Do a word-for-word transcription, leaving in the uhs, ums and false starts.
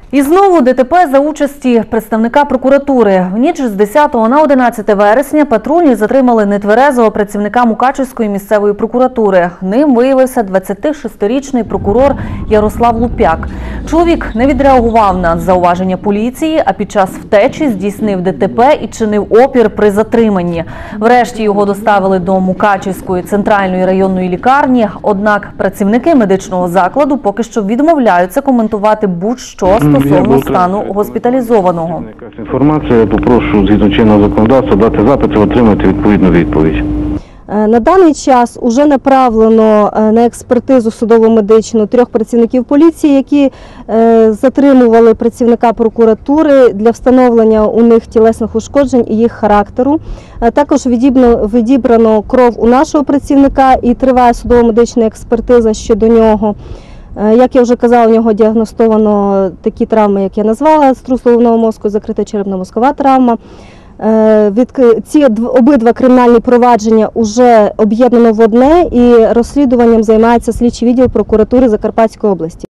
І знову ДТП за участі представника прокуратури. В ніч з десятого на одинадцяте вересня патрульні затримали нетверезого працівника Мукачівської місцевої прокуратури. Ним виявився двадцятишестирічний прокурор Ярослав Лупяк. Чоловік не відреагував на зауваження поліції, а під час втечі здійснив ДТП і чинив опір при затриманні. Врешті його доставили до Мукачівської центральної районної лікарні. Однак працівники медичного закладу поки що відмовляються коментувати будь-що стосовно стану госпіталізованого. Інформація, я попрошу згідно чинного законодавства дати запит і отримати відповідну відповідь. На даний час вже направлено на експертизу судово-медичну трьох працівників поліції, які затримували працівника прокуратури для встановлення у них тілесних ушкоджень і їх характеру. Також відібрано кров у нашого працівника і триває судово-медична експертиза щодо нього. Як я вже казала, у нього діагностовано такі травми, як я назвала, струс головного мозку, закрита черепно-мозкова травма. Ці обидва кримінальні провадження вже об'єднано в одне і розслідуванням займається слідчий відділ прокуратури Закарпатської області.